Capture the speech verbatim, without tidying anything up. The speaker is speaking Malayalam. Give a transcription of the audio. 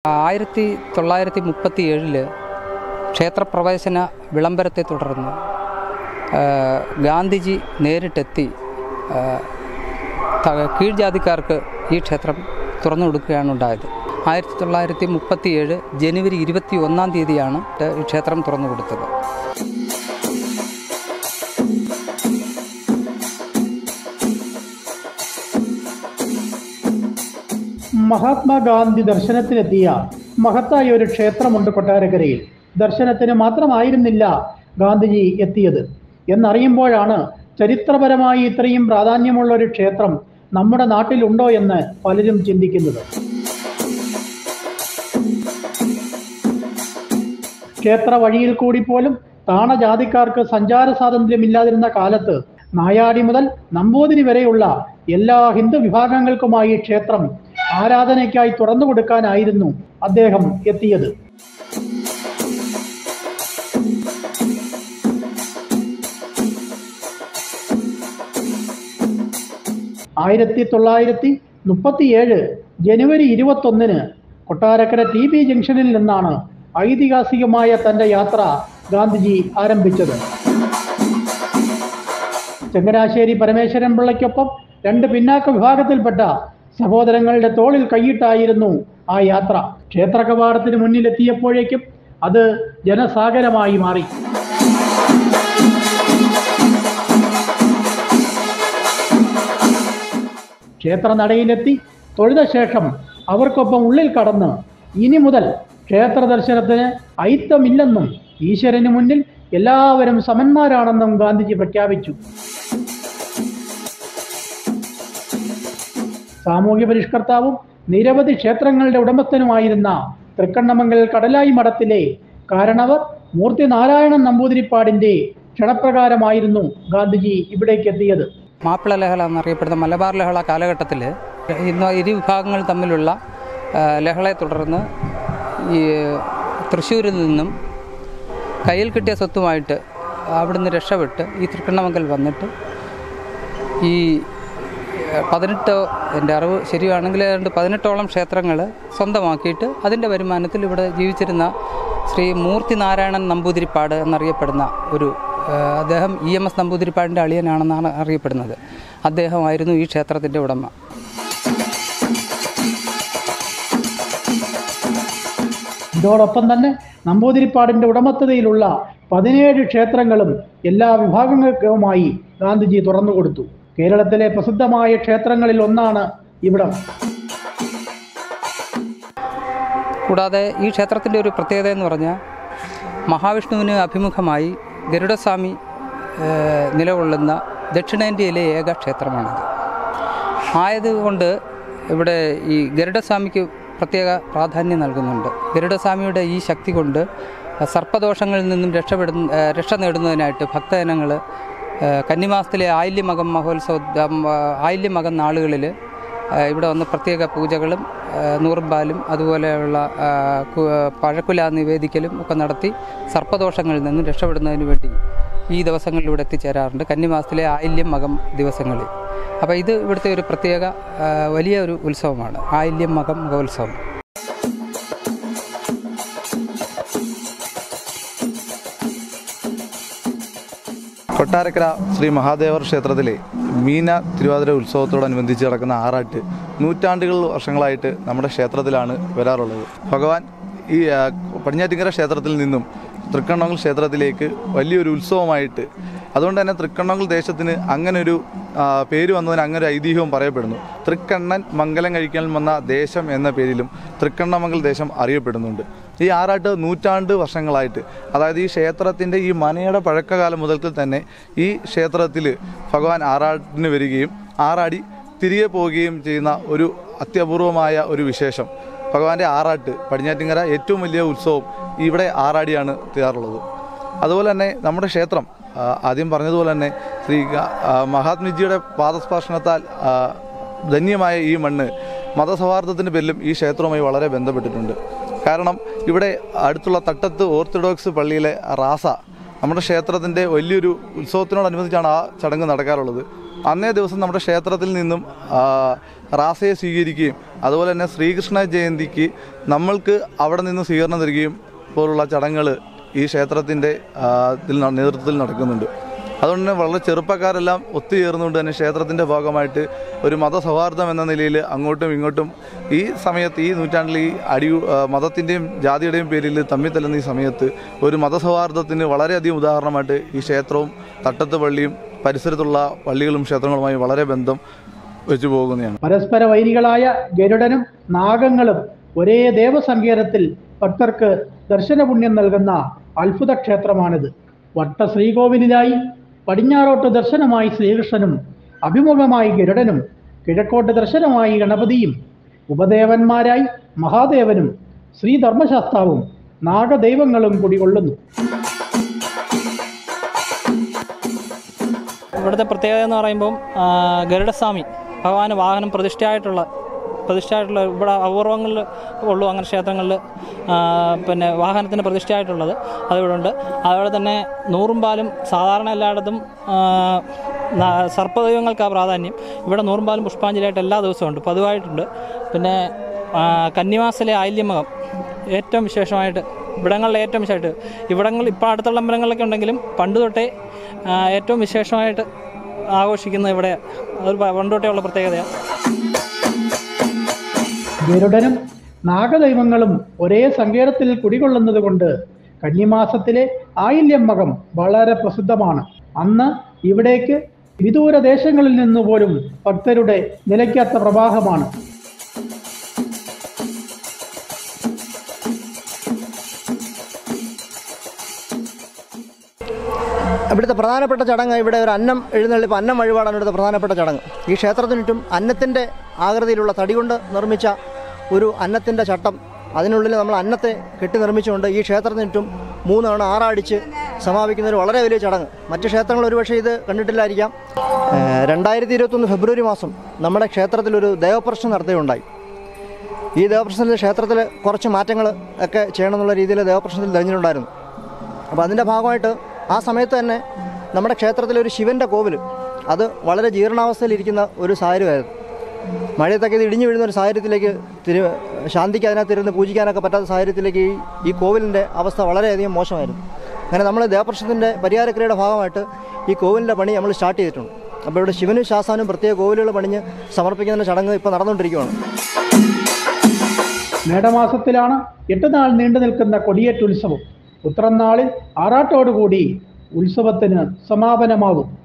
ആയിരത്തി തൊള്ളായിരത്തി മുപ്പത്തി ഏഴില് ക്ഷേത്രപ്രവേശന വിളംബരത്തെ തുടർന്ന് ഗാന്ധിജി നേരിട്ടെത്തി കീഴ്ജാതിക്കാർക്ക് ഈ ക്ഷേത്രം തുറന്നു കൊടുക്കുകയാണ് ഉണ്ടായത്. ആയിരത്തി തൊള്ളായിരത്തി മുപ്പത്തി ഏഴ് ജനുവരി ഇരുപത്തി ഒന്നാം തീയതിയാണ് ഈ ക്ഷേത്രം തുറന്നു കൊടുത്തത്. മഹാത്മാഗാന്ധി ദർശനത്തിനെത്തിയ മഹത്തായ ഒരു ക്ഷേത്രമുണ്ട് കൊട്ടാരക്കരയിൽ. ദർശനത്തിന് മാത്രമായിരുന്നില്ല ഗാന്ധിജി എത്തിയത് എന്നറിയുമ്പോഴാണ് ചരിത്രപരമായി ഇത്രയും പ്രാധാന്യമുള്ള ഒരു ക്ഷേത്രം നമ്മുടെ നാട്ടിലുണ്ടോ എന്ന് പലരും ചിന്തിക്കുന്നത്. ക്ഷേത്ര വഴിയിൽ കൂടി പോലും താണജാതിക്കാർക്ക് സഞ്ചാര സ്വാതന്ത്ര്യമില്ലാതിരുന്ന കാലത്ത് നായാടി മുതൽ നമ്പൂതിരി വരെയുള്ള എല്ലാ ഹിന്ദു വിഭാഗങ്ങൾക്കുമായി ക്ഷേത്രം ആരാധനയ്ക്കായി തുറന്നു കൊടുക്കാനായിരുന്നു അദ്ദേഹം എത്തിയത്. ആയിരത്തി തൊള്ളായിരത്തി മുപ്പത്തിയേഴ് ജനുവരി ഇരുപത്തൊന്നിന് കൊട്ടാരക്കര ടി ബി ജംഗ്ഷനിൽ നിന്നാണ് ഐതിഹാസികമായ തന്റെ യാത്ര ഗാന്ധിജി ആരംഭിച്ചത്. ചങ്ങനാശ്ശേരി പരമേശ്വരൻ പിള്ളയ്ക്കൊപ്പം രണ്ട് പിന്നാക്ക വിഭാഗത്തിൽപ്പെട്ട സഹോദരങ്ങളുടെ തോളിൽ കൈയിട്ടായിരുന്നു ആ യാത്ര. ക്ഷേത്ര കവാടത്തിന് മുന്നിലെത്തിയപ്പോഴേക്കും അത് ജനസാഗരമായി മാറി. ക്ഷേത്ര നടയിലെത്തി തൊഴുത ശേഷം അവർക്കൊപ്പം ഉള്ളിൽ കടന്ന് ഇനി മുതൽ ക്ഷേത്ര ദർശനത്തിന് അയിത്തമില്ലെന്നും ഈശ്വരന് മുന്നിൽ എല്ലാവരും സമന്മാരാണെന്നും ഗാന്ധിജി പ്രഖ്യാപിച്ചു. സാമൂഹ്യ പരിഷ്കർത്താവും നിരവധി ക്ഷേത്രങ്ങളുടെ ഉടമസ്ഥനുമായിരുന്ന തൃക്കണ്ണമംഗൽ കടലായി മഠത്തിലെ കാരണവർ മൂർത്തി നാരായണൻ നമ്പൂതിരിപ്പാടിന്റെ ക്ഷണപ്രകാരമായിരുന്നു ഗാന്ധിജി ഇവിടേക്ക് എത്തിയത്. മാപ്പിള ലഹള എന്നറിയപ്പെടുന്ന മലബാർ ലഹള കാലഘട്ടത്തിൽ ഇന്ന് ഇരു വിഭാഗങ്ങൾ തമ്മിലുള്ള ലഹളയെ തുടർന്ന് ഈ തൃശ്ശൂരിൽ നിന്നും കയ്യിൽ കിട്ടിയ സ്വത്തുമായിട്ട് അവിടുന്ന് രക്ഷപ്പെട്ട് ഈ തൃക്കണ്ണമംഗൽ വന്നിട്ട് ഈ പതിനെട്ട് എൻ്റെ അറിവ് ശരിയാണെങ്കിൽ ഏതാണ്ട് പതിനെട്ടോളം ക്ഷേത്രങ്ങൾ സ്വന്തമാക്കിയിട്ട് അതിൻ്റെ വരുമാനത്തിൽ ഇവിടെ ജീവിച്ചിരുന്ന ശ്രീ മൂർത്തി നാരായണൻ നമ്പൂതിരിപ്പാട് എന്നറിയപ്പെടുന്ന ഒരു അദ്ദേഹം ഇ എം എസ് നമ്പൂതിരിപ്പാടിൻ്റെ അളിയനാണെന്നാണ് അറിയപ്പെടുന്നത്. അദ്ദേഹമായിരുന്നു ഈ ക്ഷേത്രത്തിൻ്റെ ഉടമ. ഇതോടൊപ്പം തന്നെ നമ്പൂതിരിപ്പാടിൻ്റെ ഉടമസ്ഥതയിലുള്ള പതിനേഴ് ക്ഷേത്രങ്ങളും എല്ലാ വിഭാഗങ്ങൾക്കുമായി ഗാന്ധിജി തുറന്നുകൊടുത്തു. കേരളത്തിലെ പ്രസിദ്ധമായ ക്ഷേത്രങ്ങളിൽ ഒന്നാണ് ഇവിടം. കൂടാതെ ഈ ക്ഷേത്രത്തിൻ്റെ ഒരു പ്രത്യേകത എന്ന് പറഞ്ഞാൽ മഹാവിഷ്ണുവിന് അഭിമുഖമായി ഗരുഡസ്വാമി നിലകൊള്ളുന്ന ദക്ഷിണേന്ത്യയിലെ ഏക ക്ഷേത്രമാണിത്. ആയതുകൊണ്ട് ഇവിടെ ഈ ഗരുഡസ്വാമിക്ക് പ്രത്യേക പ്രാധാന്യം നൽകുന്നുണ്ട്. ഗരുഡസ്വാമിയുടെ ഈ ശക്തി കൊണ്ട് സർപ്പദോഷങ്ങളിൽ നിന്നും രക്ഷപ്പെടുന്ന രക്ഷ നേടുന്നതിനായിട്ട് ഭക്തജനങ്ങൾ കന്നിമാസത്തിലെ ആയില്യമകം മഹോത്സവ ആയില്യമകം നാളുകളിൽ ഇവിടെ വന്ന് പ്രത്യേക പൂജകളും നൂറുമ്പാലും അതുപോലെയുള്ള പഴക്കുല നിവേദിക്കലും ഒക്കെ നടത്തി സർപ്പദോഷങ്ങളിൽ നിന്നും രക്ഷപ്പെടുന്നതിന് വേണ്ടി ഈ ദിവസങ്ങളിലൂടെ എത്തിച്ചേരാറുണ്ട്, കന്നിമാസത്തിലെ ആയില്യം മകം ദിവസങ്ങളിൽ. അപ്പോൾ ഇത് ഇവിടുത്തെ ഒരു പ്രത്യേക വലിയ ഒരു ഉത്സവമാണ് ആയില്യം മകം മഹോത്സവം. കൊട്ടാരക്കര ശ്രീ മഹാദേവർ ക്ഷേത്രത്തിലെ മീന തിരുവാതിര ഉത്സവത്തോടനുബന്ധിച്ച് നടക്കുന്ന ആറാട്ട് നൂറ്റാണ്ടുകൾ വർഷങ്ങളായിട്ട് നമ്മുടെ ക്ഷേത്രത്തിലാണ് വരാറുള്ളത്. ഭഗവാൻ ഈ പടിഞ്ഞാറ്റിങ്കര ക്ഷേത്രത്തിൽ നിന്നും തൃക്കണ്ണമംഗൽ ക്ഷേത്രത്തിലേക്ക് വലിയൊരു ഉത്സവമായിട്ട്, അതുകൊണ്ട് തന്നെ തൃക്കണ്ണമംഗൽ ദേശത്തിന് അങ്ങനൊരു പേര് വന്നതിന് അങ്ങനെ ഒരു ഐതിഹ്യവും പറയപ്പെടുന്നു. തൃക്കണ്ണൻ മംഗലം കഴിക്കാൻ വന്ന ദേശം എന്ന പേരിലും തൃക്കണ്ണമംഗൽ ദേശം അറിയപ്പെടുന്നുണ്ട്. ഈ ആറാട്ട് നൂറ്റാണ്ട് വർഷങ്ങളായിട്ട്, അതായത് ഈ ക്ഷേത്രത്തിൻ്റെ ഈ മനയുടെ പഴക്കകാലം മുതൽക്ക് തന്നെ ഈ ക്ഷേത്രത്തിൽ ഭഗവാൻ ആറാട്ടിന് വരികയും ആറാടി തിരികെ പോവുകയും ചെയ്യുന്ന ഒരു അത്യപൂർവമായ ഒരു വിശേഷം. ഭഗവാന്റെ ആറാട്ട് പടിഞ്ഞാറ്റിങ്കര ഏറ്റവും വലിയ ഉത്സവം ഇവിടെ ആറാടിയാണ് തീരാറുള്ളത്. അതുപോലെ തന്നെ നമ്മുടെ ക്ഷേത്രം ആദ്യം പറഞ്ഞതുപോലെ തന്നെ ശ്രീ മഹാത്മജിയുടെ പാദസ്പർശനത്താൽ ധന്യമായ ഈ മണ്ണ് മതസൗഹാർദ്ദത്തിൻ്റെ പേരിലും ഈ ക്ഷേത്രവുമായി വളരെ ബന്ധപ്പെട്ടിട്ടുണ്ട്. കാരണം ഇവിടെ അടുത്തുള്ള തട്ടത്ത് ഓർത്തഡോക്സ് പള്ളിയിലെ റാസ നമ്മുടെ ക്ഷേത്രത്തിൻ്റെ വലിയൊരു ഉത്സവത്തിനോടനുബന്ധിച്ചാണ് ആ ചടങ്ങ് നടക്കാറുള്ളത്. അന്നേ ദിവസം നമ്മുടെ ക്ഷേത്രത്തിൽ നിന്നും റാസയെ സ്വീകരിക്കുകയും അതുപോലെ തന്നെ ശ്രീകൃഷ്ണ ജയന്തിക്ക് നമ്മൾക്ക് അവിടെ നിന്ന് സ്വീകരണം തരികയും പോലുള്ള ചടങ്ങുകൾ ഈ ക്ഷേത്രത്തിൻ്റെ നേതൃത്വത്തിൽ നടക്കുന്നുണ്ട്. അതുകൊണ്ട് തന്നെ വളരെ ചെറുപ്പക്കാരെല്ലാം ഒത്തുചേർന്നുകൊണ്ട് തന്നെ ക്ഷേത്രത്തിൻ്റെ ഭാഗമായിട്ട് ഒരു മതസൗഹാർദ്ദം എന്ന നിലയിൽ അങ്ങോട്ടും ഇങ്ങോട്ടും ഈ സമയത്ത് ഈ നൂറ്റാണ്ടിൽ ഈ അടി മതത്തിൻ്റെയും ജാതിയുടെയും പേരിൽ തമ്മിൽ തല്ലുന്ന ഈ സമയത്ത് ഒരു മതസൗഹാർദ്ദത്തിന് വളരെയധികം ഉദാഹരണമായിട്ട് ഈ ക്ഷേത്രവും തട്ടത്ത് പള്ളിയും പരിസരത്തുള്ള പള്ളികളും ക്ഷേത്രങ്ങളുമായി വളരെ ബന്ധം വെച്ചു പോകുന്നതാണ്. പരസ്പര വൈരികളായ ഗരുഡനും നാഗങ്ങളും ഒരേ ദേവസങ്കേതത്തിൽ ഭക്തർക്ക് ദർശനപുണ്യം നൽകുന്ന അത്ഭുത ക്ഷേത്രമാണിത്. വട്ട ശ്രീകോവിലായി പടിഞ്ഞാറോട്ട് ദർശനമായി ശ്രീകൃഷ്ണനും അഭിമുഖമായി ഗരുഡനും കിഴക്കോട്ട് ദർശനമായി ഗണപതിയും ഉപദേവന്മാരായി മഹാദേവനും ശ്രീധർമ്മശാസ്താവും നാഗദൈവങ്ങളും കുടികൊള്ളുന്നു. ഇവിടുത്തെ പ്രത്യേകത എന്ന് പറയുമ്പം ഗരുഡസ്വാമി ഭഗവാന് വാഹനം പ്രതിഷ്ഠയായിട്ടുള്ള പ്രതിഷ്ഠയായിട്ടുള്ള ഇവിടെ അപൂർവങ്ങളിൽ ഉള്ളൂ അങ്ങനെ ക്ഷേത്രങ്ങളിൽ പിന്നെ വാഹനത്തിന് പ്രതിഷ്ഠയായിട്ടുള്ളത് അതിവിടെ ഉണ്ട്. അതുപോലെ തന്നെ നൂറും പാലും സാധാരണ എല്ലായിടത്തും സർപ്പദൈവങ്ങൾക്കാണ് പ്രാധാന്യം. ഇവിടെ നൂറും പാലും പുഷ്പാഞ്ജലിയായിട്ട് എല്ലാ ദിവസവും ഉണ്ട്, പതിവായിട്ടുണ്ട്. പിന്നെ കന്നിമാസത്തിലെ ആയില്യമകം ഏറ്റവും വിശേഷമായിട്ട് ഇവിടങ്ങളിലെ ഏറ്റവും വിശേഷമായിട്ട് ഇവിടങ്ങൾ ഇപ്പോൾ അടുത്തുള്ള അമ്പലങ്ങളിലൊക്കെ ഉണ്ടെങ്കിലും പണ്ട് തൊട്ടേ ഏറ്റവും വിശേഷമായിട്ട് ആഘോഷിക്കുന്നത് ഇവിടെ അതൊരു പണ്ട് തൊട്ടേ ഉള്ള പ്രത്യേകതയാണ്. ഗരുഡനും നാഗദൈവങ്ങളും ഒരേ സങ്കേതത്തിൽ കുടികൊള്ളുന്നത് കൊണ്ട് കന്നിമാസത്തിലെ ആയില്യം മകം വളരെ പ്രസിദ്ധമാണ്. അന്ന് ഇവിടേക്ക് വിദൂര ദേശങ്ങളിൽ നിന്ന് പോലും ഭക്തരുടെ നിലയ്ക്കാത്ത പ്രവാഹമാണ്. ഇവിടുത്തെ പ്രധാനപ്പെട്ട ചടങ്ങ് ഇവിടെ ഒരു അന്നം എഴുന്നള്ളിപ്പ് അന്നം വഴിപാടാണ് ഇവിടുത്തെ പ്രധാനപ്പെട്ട ചടങ്ങ്. ഈ ക്ഷേത്രത്തിന് ചുറ്റും അന്നത്തിൻ്റെ ആകൃതിയിലുള്ള തടി കൊണ്ട് നിർമ്മിച്ച ഒരു അന്നത്തിൻ്റെ ചട്ടം, അതിനുള്ളിൽ നമ്മൾ അന്നത്തെ കെട്ടി നിർമ്മിച്ചുകൊണ്ട് ഈ ക്ഷേത്രത്തിന് ചുറ്റും മൂന്നവണ ആറാടിച്ച് സമാപിക്കുന്ന ഒരു വളരെ വലിയ ചടങ്ങ്. മറ്റ് ക്ഷേത്രങ്ങൾ ഒരുപക്ഷെ ഇത് കണ്ടിട്ടില്ലായിരിക്കാം. രണ്ടായിരത്തി ഇരുപത്തൊന്ന് ഫെബ്രുവരി മാസം നമ്മുടെ ക്ഷേത്രത്തിലൊരു ദേവപ്രശ്നം നടത്തുകയുണ്ടായി. ഈ ദേവപ്രശ്നത്തിൽ ക്ഷേത്രത്തിൽ കുറച്ച് മാറ്റങ്ങൾ ഒക്കെ ചെയ്യണമെന്നുള്ള രീതിയിൽ ദേവപ്രശ്നത്തിൽ തെരഞ്ഞിട്ടുണ്ടായിരുന്നു. അപ്പോൾ അതിൻ്റെ ഭാഗമായിട്ട് ആ സമയത്ത് തന്നെ നമ്മുടെ ക്ഷേത്രത്തിലൊരു ശിവൻ്റെ കോവിൽ അത് വളരെ ജീർണാവസ്ഥയിലിരിക്കുന്ന ഒരു സാഹചര്യമായിരുന്നു. മഴയത്തൊക്കെ ഇത് ഇടിഞ്ഞു വീഴുന്ന ഒരു സാഹചര്യത്തിലേക്ക് തിരു ശാന്തിക്ക് അതിനകത്തിരുന്ന് പൂജിക്കാനൊക്കെ പറ്റാത്ത സാഹചര്യത്തിലേക്ക് ഈ ഈ കോവിലിൻ്റെ അവസ്ഥ വളരെയധികം മോശമായിരുന്നു. അങ്ങനെ നമ്മൾ ദേവപ്രശ്നത്തിൻ്റെ പരിഹാരക്രിയയുടെ ഭാഗമായിട്ട് ഈ കോവിലിൻ്റെ പണി നമ്മൾ സ്റ്റാർട്ട് ചെയ്തിട്ടുണ്ട്. അപ്പോൾ ഇവിടെ ശിവനും ശാസ്താനും പ്രത്യേക കോവിലുകൾ പണിഞ്ഞ് സമർപ്പിക്കുന്ന ചടങ്ങ് ഇപ്പോൾ നടന്നുകൊണ്ടിരിക്കുകയാണ്. മേടമാസത്തിലാണ് എട്ട് നാൾ നീണ്ടു നിൽക്കുന്ന കൊടിയേറ്റുത്സവം. ഉത്രം നാളിൽ ആറാട്ടോടുകൂടി ഉത്സവത്തിന് സമാപനമാകും.